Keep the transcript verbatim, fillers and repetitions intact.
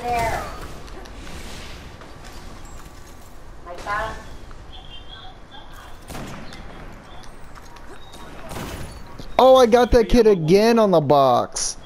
there. My God. Oh, I got that kid again on the box.